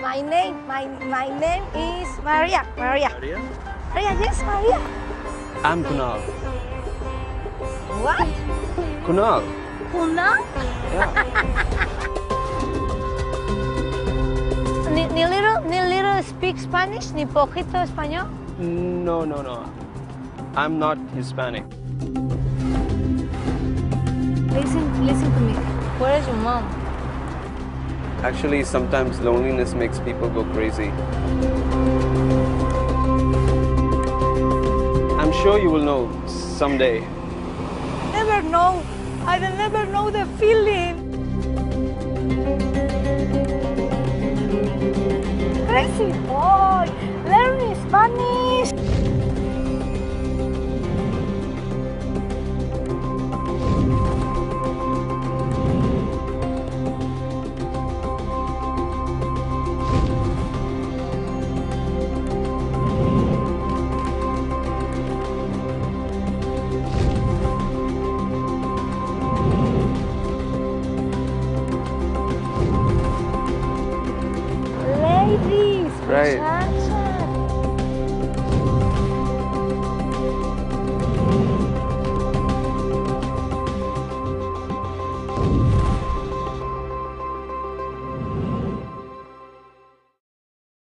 My name is Maria. Maria? Maria, yes, Maria. I'm Kunal. What? Kunal? Kuna? Yeah. Ni little speak Spanish, ni poquito español. No. I'm not Hispanic. Listen to me. Where is your mom? Actually, sometimes loneliness makes people go crazy. I'm sure you will know someday. Never know. I will never know the feeling. Crazy boy, learn Spanish. Ladies, Right. muchachos.